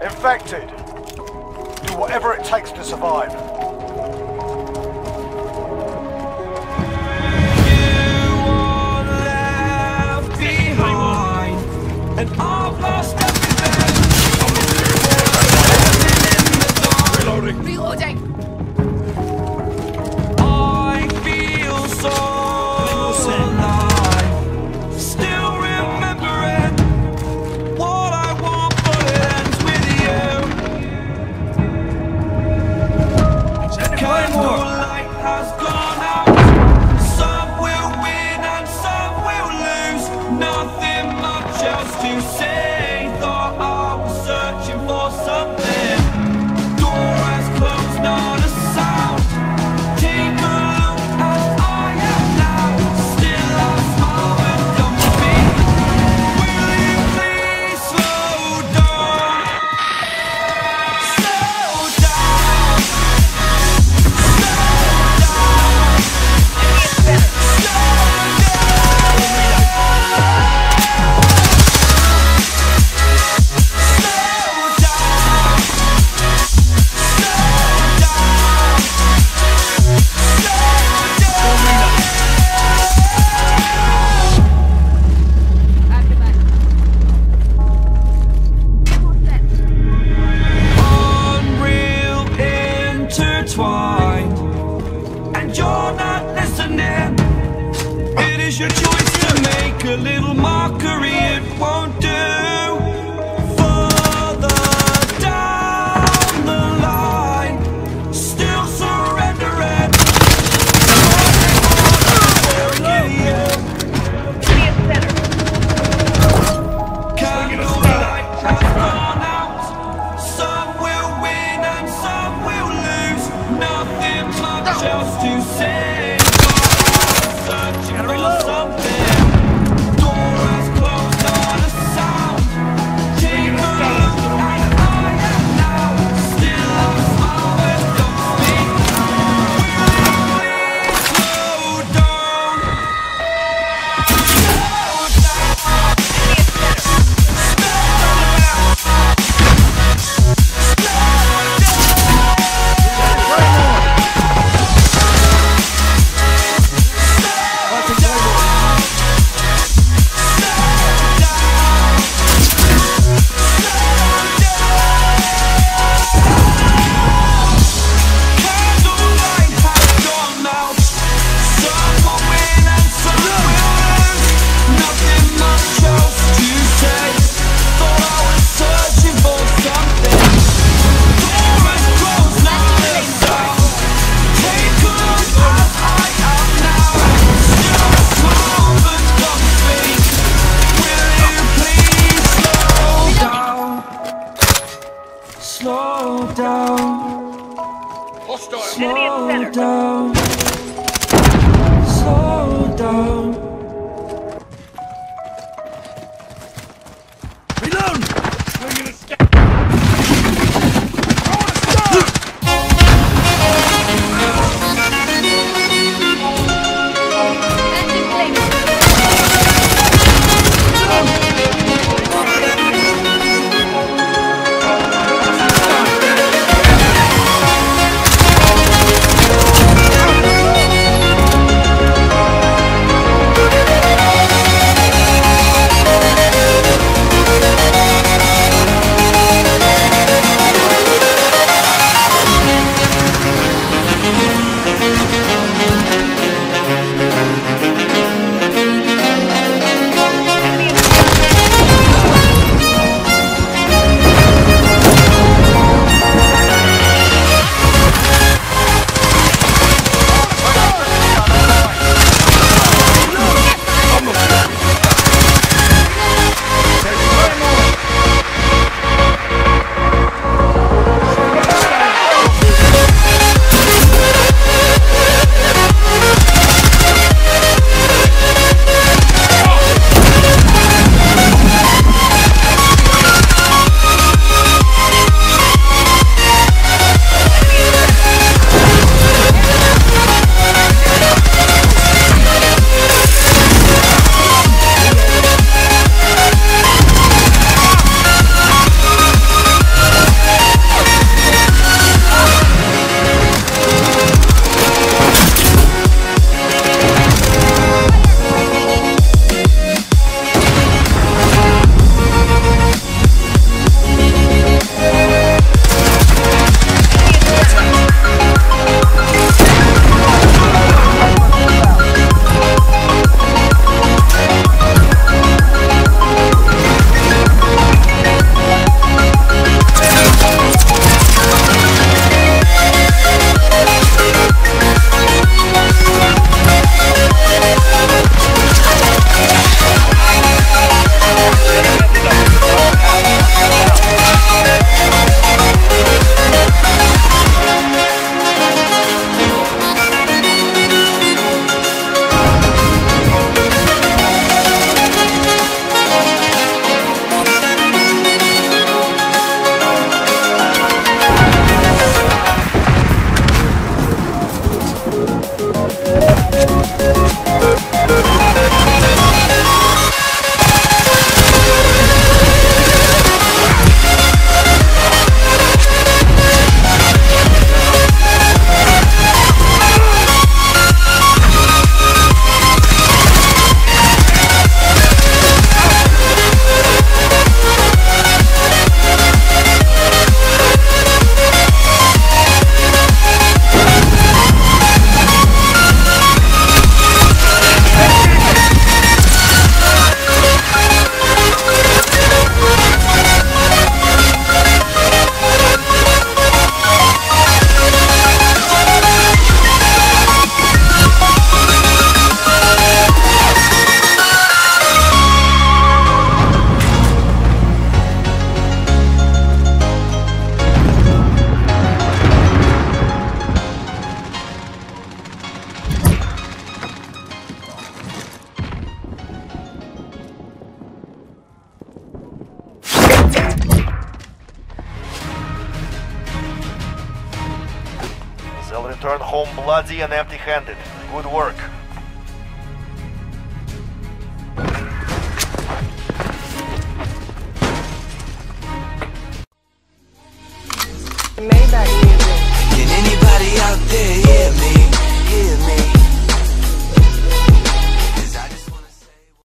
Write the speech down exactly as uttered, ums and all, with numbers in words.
Infected. Do whatever it takes to survive. And I've lost everything. Reloading. Reloading. I feel so alive. Still remembering what I want, but it ends with you. Candlelight has gone out. Some will win and some will lose. Nothing much else to say. Thought I was searching for something. Door has closed, not a sound. Take a look as I am now. Still I smile when come to me. Will you please slow down? Slow down. Slow down. Unreal intertwined, and you're not listening. It is your choice to make a little mockery. It won't do. Further down the line, still surrendering. Candlelight has gone out. Some will win and some will lose. Nothing much else to say. Searching for something. Door has closed, not a sound. Take a look at I am now. Still I smile when don't speak. Will you please slow down? Slow Candlelight has gone out. Some will win and some will lose. Nothing much else to say. Thought I was searching for something. Door has closed, not a sound. Take a look as I am now. Still smile but don't speak. Will you please slow down? Slow down. Slow down. Slow down. Reload! We're gonna stay. That's in place. Reload! returned home bloody and empty-handed. Good work.